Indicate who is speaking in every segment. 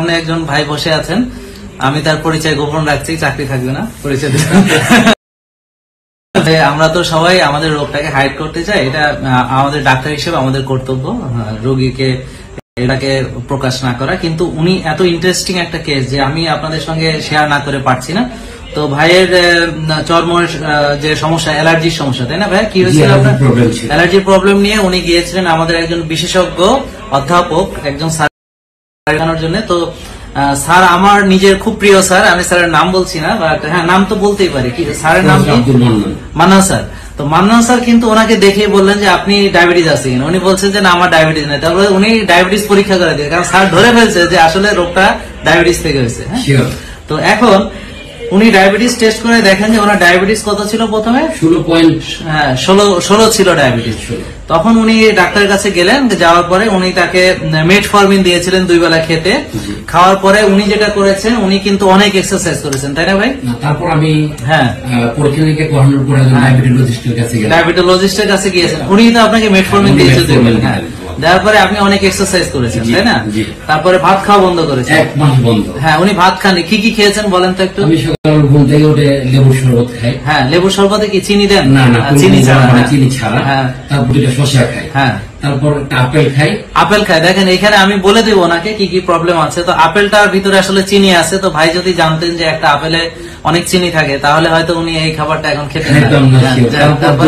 Speaker 1: সামনে একজন ভাই বসে আছেন, আমি তার পরিচয় গোপন রাখছি, চাকরি থাকবে না পরিচয়। আমরা তো সবাই আমাদের রোগটাকে হাইড করতে চাই, এটা আমাদের ডাক্তার হিসেবে আমাদের কর্তব্য রোগীকে এটাকে প্রকাশ না করা। কিন্তু উনি এত ইন্টারেস্টিং একটা কেস যে আমি আপনাদের সঙ্গে শেয়ার না করে পারছি না। তো ভাইয়ের চর্মের যে সমস্যা, অ্যালার্জির সমস্যা, তাই না ভাই? কি হয়েছিল আপনার? অ্যালার্জির প্রবলেম নিয়ে উনি গিয়েছিলেন আমাদের একজন বিশেষজ্ঞ অধ্যাপক, একজন স্যার দেখানোর জন্য। তো স্যার আমার নিজের খুব প্রিয় স্যার, আমি স্যারের নাম বলছি না, বাট হ্যাঁ নাম তো বলতেই পারি। কি স্যারের নাম? মান্নান স্যার। তো মান্নান স্যার কিন্তু ওনাকে দেখেই বললেন যে আপনি ডায়াবেটিস আছে কিনা। উনি বলছেন যে না আমার ডায়াবেটিস নেই। তারপরে উনি ডায়াবেটিস পরীক্ষা করে দিয়ে, কারণ স্যার ধরে ফেলছে যে আসলে রোগটা ডায়াবেটিস থেকে হয়েছে। তো এখন উনি ডায়াবেটিস টেস্ট করে দেখেন যে ওনার ডায়াবেটিস কত ছিল প্রথমে? 16 ছিল ডায়াবেটিস। তখন উনি ডাক্তারের কাছে গেলেন, যাওয়ার পরে উনি তাকে মেটফরমিন দিয়েছিলেন 2 বেলা খেতে। খাওয়ার পরে উনি যেটা করেছেন, উনি কিন্তু অনেক এক্সারসাইজ করেছেন, তাই না ভাই?
Speaker 2: তারপর আমি
Speaker 1: ডায়াবেটোলজিস্টের কাছে গিয়েছেন, উনি তো আপনাকে মেটফরমিন দিয়েছেন। হ্যাঁ, দেওয়ার পরে আপনি অনেক এক্সারসাইজ করেছেন, তাই না? তারপরে ভাত খাওয়া বন্ধ করেছেন।
Speaker 2: 1 মাস বন্ধ।
Speaker 1: হ্যাঁ, উনি ভাত খান। কি কি খেয়েছেন বলেন তো একটু?
Speaker 2: আমি সকালে ঘুম থেকে উঠে লেবুর শরবত খাই।
Speaker 1: হ্যাঁ, লেবুর শরবতে কি চিনি দেন?
Speaker 2: না,
Speaker 1: চিনি ছাড়া।
Speaker 2: চিনি ছাড়া।
Speaker 1: হ্যাঁ,
Speaker 2: তারপর 2টা শসা খাই।
Speaker 1: হ্যাঁ,
Speaker 2: তারপর আপেল খাই।
Speaker 1: আপেল খাই। দেখেন এখানে আমি বলে দেবো ওনাকে কি কি প্রবলেম আছে। তো আপেলটার ভিতরে আসলে চিনি আছে। তো ভাই যদি জানতেন যে একটা আপেলে অনেক চিনি থাকে, তাহলে হয়তো উনি এই খাবারটা এখন খেতেন না। তারপরে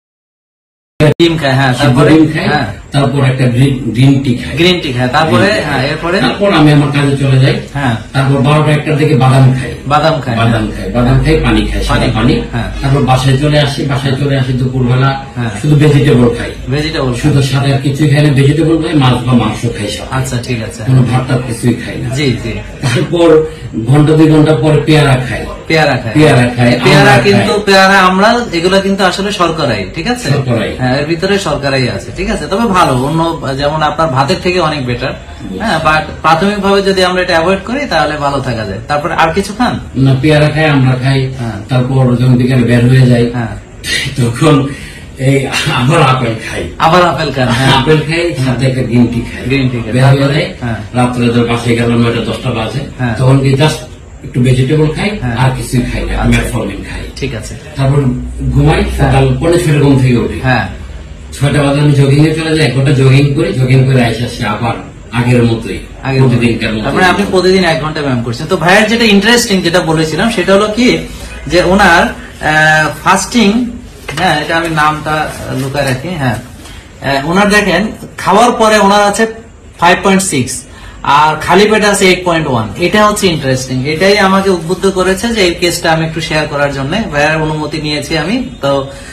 Speaker 1: ডিম খায়। হ্যাঁ,
Speaker 2: তারপর একটা গ্রিন টি খাই।
Speaker 1: গ্রিন টি খায়। তারপরে এরপরে
Speaker 2: তারপর আমি আমার কাজে চলে যাই।
Speaker 1: হ্যাঁ,
Speaker 2: তারপর 12টা 1টার দিকে বাদাম খাই।
Speaker 1: বাদাম খাই,
Speaker 2: পানি খাই, সাদা পানি। তারপর বাসায় চলে আসি দুপুরবেলা শুধু ভেজিটেবল খাই।
Speaker 1: ভেজিটেবল
Speaker 2: শুধু সাদা আর কিছুই খাই না, ভেজিটেবল খাই, মাছ বা মাংস খাই সব।
Speaker 1: আচ্ছা, ঠিক আছে।
Speaker 2: কোনো ভাত কিছুই খাই না।
Speaker 1: জি জি।
Speaker 2: তারপর 1-2 ঘন্টা পরে পেয়ারা খাই।
Speaker 1: পেয়ারা কিন্তু পেয়ারা আমরা এগুলো কিন্তু আসলে শর্করাই, ঠিক আছে? হ্যাঁ, এর ভিতরে শর্করাই আছে, ঠিক আছে। তবে ভালো, অন্য যেমন আপনার ভাতের থেকে অনেক বেটার। হ্যাঁ, বাট প্রাথমিক ভাবে যদি আমরা এটা অ্যাভয়েড করি তাহলে ভালো থাকা যায়। তারপরে আর কিছু খান
Speaker 2: না? পেয়ারা খাই, আমরা খাই। তারপর যখন বিকেলে বের হয়ে যাই তখন এই আবার আপেল খাই। আপেল খাই, সাথে একটা গ্রিন টি খাই। বের হয়ে যায় রাত্রে, বাসায় গেল 9টা-10টা বাজে, তখন কি জাস্ট একটু ভেজিটেবল খাই, আর কিছুই খাই না, মেটফরমিন খাই। ঠিক আছে। তারপর ঘুমাই, সকাল 5:30 ঘুম থেকে উঠি। 6টা বাজে আমি জগিং এ চলে যাই, 1 ঘন্টা জগিং করি, জগিং করে আসি আবার আগের মতোই প্রতিদিনকার মতো।
Speaker 1: মানে আপনি প্রতিদিন 1 ঘন্টা ব্যায়াম করছেন। তো ভাইয়ের যেটা ইন্টারেস্টিং যেটা বলেছিলাম সেটা হলো কি, যে ওনার ফাস্টিং, হ্যাঁ এটা আমি নামটা লুকায় রাখি। হ্যাঁ, ওনার দেখেন খাওয়ার পরে ওনার আছে 5.6 আর খালি পেটে আছে 8.1। এটা হচ্ছে ইন্টারেস্টিং। এটাই আমাকে উদ্বুদ্ধ করেছে যে এই কেসটা আমি একটু শেয়ার করার জন্য। ভাইয়ের অনুমতি নিয়েছি আমি। তো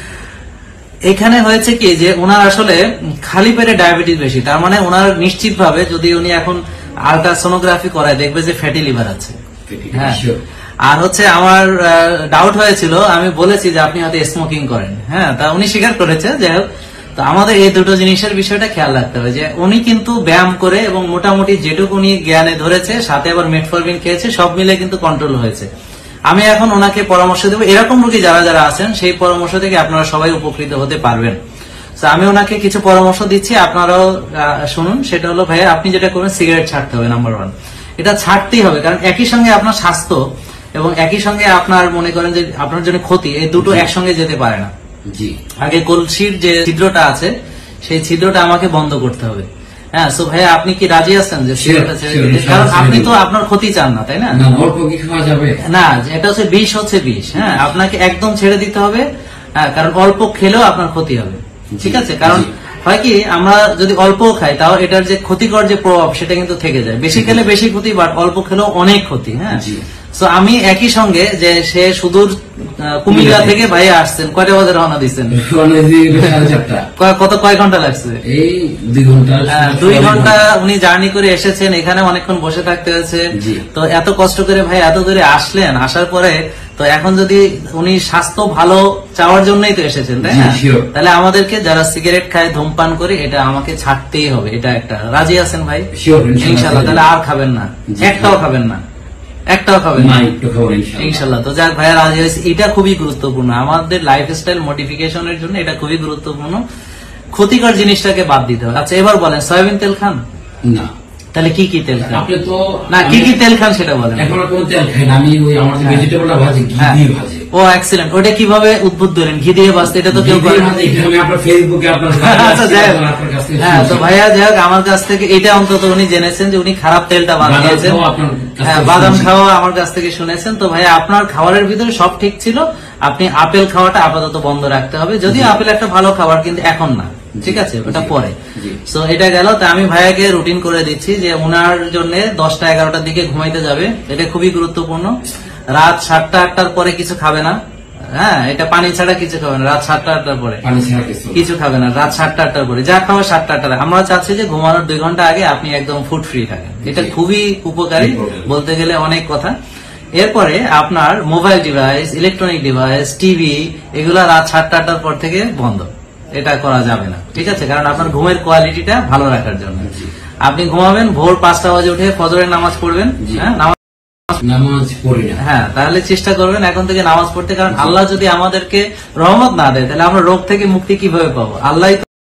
Speaker 1: এখানে হয়েছে কি, যে ওনার আসলে খালি পেটে ডায়াবেটিস বেশি। তার মানে ওনার নিশ্চিত ভাবে যদি উনি এখন আলট্রাসোনোগ্রাফি করায় দেখবে যে ফ্যাটি লিভার আছে। হ্যাঁ, আর হচ্ছে আমার ডাউট হয়েছিল, আমি বলেছি যে আপনি হয়তো স্মোকিং করেন। হ্যাঁ, তা উনি স্বীকার করেছে। যাই হোক, তো আমাদের এই দুটো জিনিসের বিষয়টা খেয়াল রাখতে হবে, যে উনি কিন্তু ব্যায়াম করে এবং মোটামুটি যেটুকু উনি জ্ঞানে ধরেছে, সাথে আবার মেটফরমিন খেয়েছে, সব মিলে কিন্তু কন্ট্রোল হয়েছে। আমি এখন ওনাকে পরামর্শ দেবো, এরকম রোগী যারা যারা আছেন সেই পরামর্শ থেকে আপনারা সবাই উপকৃত হতে পারবেন। তো আমি ওনাকে কিছু পরামর্শ দিচ্ছি, আপনারাও শুনুন। সেটা হলো, ভাইয়া আপনি যেটা করবেন, সিগারেট ছাড়তে হবে নাম্বার 1। এটা ছাড়তেই হবে, কারণ একই সঙ্গে আপনার স্বাস্থ্য এবং একই সঙ্গে আপনার মনে করেন যে আপনার জন্য ক্ষতি, এই দুটো একসঙ্গে যেতে পারে না। আগে কলসির যে ছিদ্রটা আছে সেই ছিদ্রটা আমাকে বন্ধ করতে হবে। হ্যাঁ, সো ভাইয়া আপনি কি রাজি আছেন যে সিগারেটটা ছেড়ে দিতে? কারণ আপনি তো আপনার ক্ষতি চান না, তাই না? না, এটা হচ্ছে বিষ। হ্যাঁ, আপনাকে একদম ছেড়ে দিতে হবে। হ্যাঁ, কারণ অল্প খেলেও আপনার ক্ষতি হবে, ঠিক আছে? কারণ হয় কি, আমরা যদি অল্প খাই তাও এটার যে ক্ষতিকর যে প্রভাব সেটা কিন্তু থেকে যায়। বেশি খেলে বেশি ক্ষতি, বাট অল্প খেলেও অনেক ক্ষতি। হ্যাঁ, তো আমি একই সঙ্গে যে সে সুদূর কুমিল্লা থেকে ভাই আসছেন, কয়টা বাজে রওনা দিচ্ছেন? কয় ঘন্টা লাগছে?
Speaker 2: এই 2 ঘন্টা।
Speaker 1: 2 ঘন্টা উনি জার্নি করে এসেছেন, এখানে অনেকক্ষণ বসে থাকতে হয়েছে। তো এত কষ্ট করে ভাই এত দূরে আসলেন, আসার পরে তো এখন যদি উনি স্বাস্থ্য ভালো চাওয়ার জন্যই তো এসেছেন, তাই না? তাহলে আমাদেরকে যারা সিগারেট খায়, ধূমপান করে, এটা আমাকে ছাড়তেই হবে। এটা একটা, রাজি আছেন ভাই? ইনশাল্লাহ। তাহলে আর খাবেন না, একটাও খাবেন না, ইনশাল্লাহ। তো যাক, ভাইয়া রাজি হয়েছে, এটা খুবই গুরুত্বপূর্ণ আমাদের লাইফস্টাইল মডিফিকেশনের জন্য। এটা খুবই গুরুত্বপূর্ণ, ক্ষতিকর জিনিসটাকে বাদ দিতে হবে। আচ্ছা, এবার বলেন, সয়াবিন তেল খান?
Speaker 2: না।
Speaker 1: তাহলে কি কি তেল খান?
Speaker 2: আপনি তো
Speaker 1: না কি কি তেল খান সেটা বলেন।
Speaker 2: এখন কোন তেল খাই না, আমি ওই আমার যে ভেজিটেবলটা ভাজি ঘি দিয়ে ভাজি।
Speaker 1: ও এক্সিলেন্ট। ওটা কিভাবে উদ্বুদ্ধ হলেন ঘি দিয়ে ভাজতে? এটা তো কেউ করে না।
Speaker 2: আমি আপনার ফেসবুকে আপনার
Speaker 1: আচ্ছা যাই হোক, হ্যাঁ তো ভাইয়া যাই হোক আমার কাছ থেকে এটা অন্তত উনি জেনেছেন যে উনি খারাপ তেলটা বানিয়েছেন। হ্যাঁ বাদাম খাওয়া আমার কাছ থেকে শুনেছেন। তো ভাইয়া আপনার খাবারের ভিতরে সব ঠিক ছিল, আপনি আপেল খাওয়াটা আপাতত বন্ধ রাখতে হবে। যদিও আপেল একটা ভালো খাবার কিন্তু এখন না, ঠিক আছে, ওটা পরে। সো এটা গেল। তা আমি ভাইয়াকে রুটিন করে দিচ্ছি যে ওনার জন্য 10টা 11টার দিকে ঘুমাইতে যাবে, এটা খুবই গুরুত্বপূর্ণ। রাত 7টা 8টার পরে কিছু খাবে না, হ্যাঁ এটা পানি ছাড়া কিছু খাবে না। রাত 7টা 8টার পরে কিছু খাবে না, রাত 7টা 8টার পরে যা খাওয়া 7টা 8টার। আমরা চাচ্ছি যে ঘুমানোর 2 ঘন্টা আগে আপনি একদম ফুড ফ্রি থাকেন, এটা খুবই উপকারী, বলতে গেলে অনেক কথা। এরপরে আপনার mobile device, electronic device, TV এগুলা রাত 7টা 8টার পর থেকে বন্ধ, এটা করা যাবে না, ঠিক আছে, কারণ আপনার ঘুমের কোয়ালিটিটা ভালো রাখার জন্য। আপনি ঘুমাবেন ভোর 5টা বাজে উঠে ফজরের নামাজ পড়বেন। হ্যাঁ
Speaker 2: নামাজ পড়ি না,
Speaker 1: হ্যাঁ তাহলে চেষ্টা করবেন এখন থেকে নামাজ পড়তে, কারণ আল্লাহ যদি আমাদেরকে রহমত না দেয় তাহলে আমরা রোগ থেকে মুক্তি কিভাবে পাবো? আল্লাহ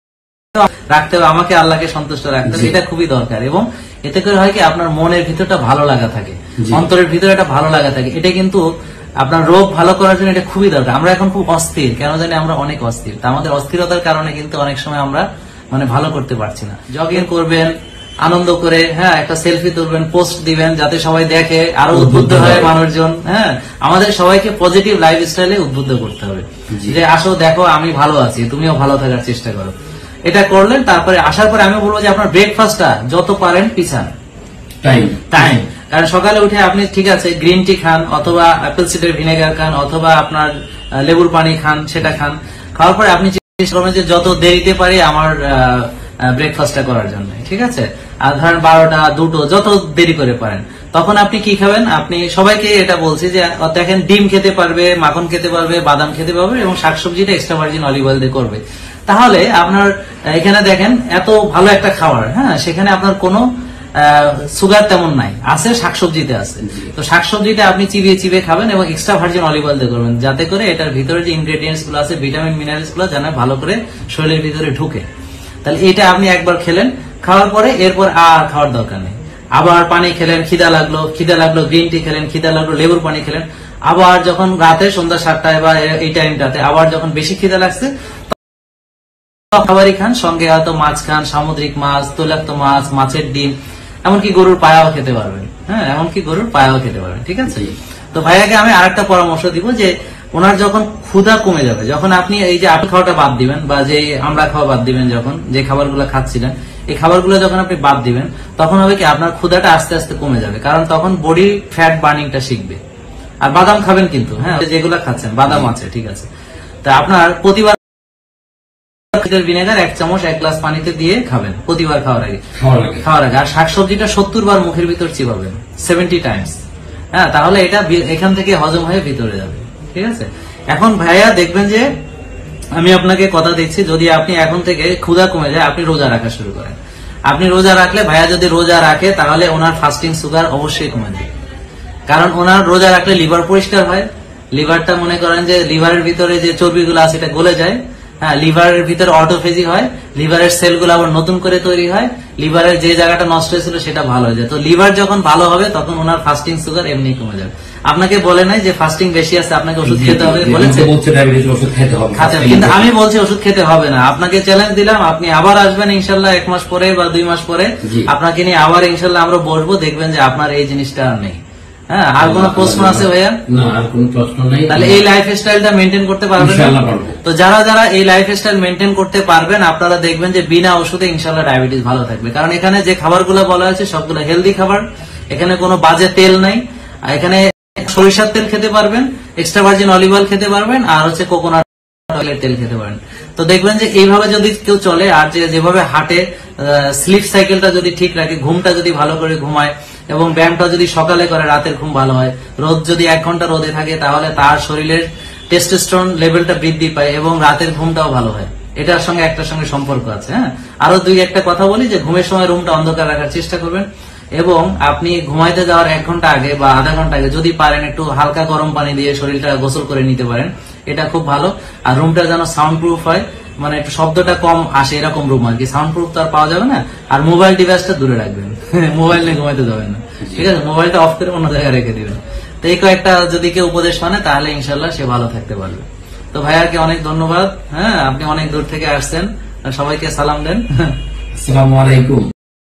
Speaker 1: রাখতে হবে, আমাকে আল্লাহকে সন্তুষ্ট রাখতে হবে, এটা খুবই দরকার। এবং এতে করে হয় কি আপনার মনের ভিতরটা ভালো লাগা থাকে, অন্তরের ভিতরে একটা ভালো লাগা থাকে, এটা কিন্তু আপনার রোগ ভালো করার জন্য এটা খুবই দরকার। আমরা এখন খুব অস্থির, কেন জানি আমরা অনেক অস্থির, তা আমাদের অস্থিরতার কারণে কিন্তু অনেক সময় আমরা ভালো করতে পারছি না। জগিং করবেন আনন্দ করে, হ্যাঁ একটা সেলফি তুলবেন, পোস্ট দিবেন যাতে সবাই দেখে, আরো উদ্বুদ্ধ হয় মানুষজন। হ্যাঁ আমাদের সবাইকে পজিটিভ লাইফস্টাইলে উদ্বুদ্ধ করতে হবে, যে আসো দেখো আমি ভালো আছি, তুমিও ভালো থাকার চেষ্টা করো। এটা করলেন, তারপরে আসার পরে আমি বলবো যে আপনার ব্রেকফাস্টটা যত পারেন পিছান টাইম। কারণ সকালে উঠে আপনি ঠিক আছে গ্রিন টি খান, অথবা অ্যাপেল সিডার ভিনেগার খান, অথবা আপনার লেবুর পানি খান, সেটা খান। খাওয়ার পরে আপনি চেষ্টা করবেন যে যত দেরিতে পারি আমার ব্রেকফাস্টটা করার জন্য, ঠিক আছে। আর ধরেন 12টা 2টো যত দেরি করে পারেন, তখন আপনি কি খাবেন? আপনি সবাইকে এটা বলছি যে দেখেন ডিম খেতে পারবে, মাখন খেতে পারবে, বাদাম খেতে পারবে, এবং শাকসবজিটা এক্সট্রা ভার্জিন অলিভ অয়েল দিয়ে করবে। তাহলে আপনার এখানে দেখেন এত ভালো একটা খাবার, হ্যাঁ সেখানে আপনার কোনো সুগার তেমন নাই, আছে শাকসবজিতে আছে। তো শাকসবজিটা আপনি চিবিয়ে চিবিয়ে খাবেন এবং এক্সট্রা ভার্জিন অলিভ অয়েল দিয়ে করবেন, যাতে করে এটার ভিতরে যে ইনগ্রেডিয়েন্টস গুলো আছে, ভিটামিন মিনারেলস গুলো যেন ভালো করে শরীরের ভিতরে ঢুকে। তাহলে এটা আপনি একবার খেলেন, খাওয়ার পরে এরপর আর খাওয়ার দরকার নেই। আবার পানি খেলেন, খিদা লাগলো গ্রিন টি খেলেন, খিদা লাগলো লেবুর পানি খেলেন। আবার যখন রাতে সন্ধ্যা 7টায় বা এই টাইমটাতে আবার যখন বেশি খিদা লাগছে খাবারই খান, সঙ্গে হয়তো মাছ খান, সামুদ্রিক মাছ, তৈলাক্ত মাছ, মাছের ডিম, এমনকি গরুর পায়াও খেতে পারবেন। হ্যাঁ এমনকি গরুর পায়াও খেতে পারবেন, ঠিক আছে। তো ভাইয়াকে আমি আরেকটা পরামর্শ দিব যে ওনার যখন ক্ষুধা কমে যাবে, যখন আপনি এই যে আপেল খাওয়াটা বাদ দিবেন বা যে আমড়া খাওয়া বাদ দিবেন, যখন যে খাবারগুলো খাচ্ছিলেন এই খাবারগুলো যখন আপনি বাদ দিবেন, তখন হবে কি আপনার ক্ষুধাটা আস্তে আস্তে কমে যাবে, কারণ তখন বডি ফ্যাট বার্নিংটা শিখবে। আর বাদাম খাবেন কিন্তু, হ্যাঁ যেগুলো খাচ্ছেন বাদাম আছে, ঠিক আছে। তা আপনার প্রতিবার ভিনেগার 1 চামচ 1 গ্লাস পানিতে দিয়ে খাবেন প্রতিবার খাওয়ার আগে। আর শাকসবজিটা 70 বার মুখের ভিতর চিবাবেন, 70 টাইমস। হ্যাঁ তাহলে এটা এখান থেকে হজম হয়ে ভিতরে যাবে, ঠিক আছে। এখন ভাইয়া দেখবেন যে আমি আপনাকে কথা দিচ্ছি, যদি আপনি এখন থেকে ক্ষুধা কমে যায় আপনি রোজা রাখা শুরু করেন। আপনি রোজা রাখলে, ভাইয়া যদি রোজা রাখে তাহলে ওনার ফাস্টিং সুগার অবশ্যই কমে যাবে, কারণ ওনার রোজা রাখলে লিভার পরিষ্কার হয়। লিভারটা মনে করেন যে লিভারের ভিতরে যে চর্বিগুলো আছে এটা গলে যায়, হ্যাঁ লিভারের ভিতরে অটোফেজি হয়, লিভারের সেলগুলো আবার নতুন করে তৈরি হয়, লিভারের যে জায়গাটা নষ্ট হয়েছিল সেটা ভালো হয়ে যায়। তো লিভার যখন ভালো হবে তখন ওনার ফাস্টিং সুগার এমনি কমে যাবে। আপনাকে বলে নাই যে ফাস্টিং বেশি আছে আপনাকে ওষুধ খেতে হবে, বলেছে কিন্তু আমি বলছি ওষুধ খেতে হবে না। আপনাকে চ্যালেঞ্জ দিলাম, আপনি আবার আসবেন ইনশাল্লাহ 1 মাস পরে বা 2 মাস পরে, আপনাকে নিয়ে আবার ইনশাল্লাহ আমরা বসবো, দেখবেন যে আপনার এই জিনিসটা আর নেই। হ্যাঁ আর কোন প্রশ্ন আছে ভাইয়া?
Speaker 2: না আর কোন প্রশ্ন নেই।
Speaker 1: তাহলে এই লাইফ স্টাইলটা মেনটেন করতে পারবেন? ইনশাআল্লাহ পারবো। তো যারা যারা এই লাইফ স্টাইল মেনটেন করতে পারবেন আপনারা দেখবেন যে বিনা ওষুধে ইনশাআল্লাহ ডায়াবেটিস ভালো থাকবে, কারণ এখানে যে খাবারগুলো বলা হয়েছে সবগুলো হেলদি খাবার, এখানে কোনো বাজে তেল নাই। এখানে সরিষার তেল খেতে পারবেন, এক্সট্রা ভার্জিন অলিভ অয়েল খেতে পারবেন, আর হচ্ছে কোকোনাট অয়েলের তেল খেতে পারেন। তো দেখবেন যে এইভাবে যদি কেউ চলে, আর যেভাবে হাঁটে, স্লিপ সাইকেলটা যদি ঠিক রাখে, ঘুমটা যদি ভালো করে ঘুমায় এবং ব্যায়ামটা যদি সকালে করে, রাতের ঘুম ভালো হয়, রোদ যদি 1 ঘন্টা রোদে থাকে তাহলে তার শরীরের টেস্টোস্টেরন লেভেলটা বৃদ্ধি পায় এবং রাতের ঘুমটাও ভালো হয়। এটার সঙ্গে একটার সঙ্গে সম্পর্ক আছে। হ্যাঁ আরো 2-1টা কথা বলি যে ঘুমের সময় রুমটা অন্ধকার রাখার চেষ্টা করবেন, এবং আপনি ঘুমাইতে যাওয়ার 1 ঘন্টা আগে বা আধা ঘন্টা আগে যদি পারেন একটু হালকা গরম পানি দিয়ে শরীরটা গোসল করে নিতে পারেন, এটা খুব ভালো। আর রুমটা যেন সাউন্ড প্রুফ হয়, মানে একটু শব্দটা কম আসে এরকম রুম আর কি, সাউন্ড প্রুফ তো আর পাওয়া যাবে না। আর মোবাইল ডিভাইসটা দূরে রাখবেন, মোবাইল নিয়ে ঘুমাইতে যাবেন না, ঠিক আছে? মোবাইলটা অফ করে অন্য জায়গায় রেখে দিবেন। তো এই কয়েকটা যদি কেউ উপদেশ মানে তাহলে ইনশাল্লাহ সে ভালো থাকতে পারবে। তো ভাইয়াকে অনেক ধন্যবাদ। হ্যাঁ, আপনি অনেক দূর থেকে আসছেন, সবাইকে সালাম দেন।
Speaker 2: আসসালামু আলাইকুম।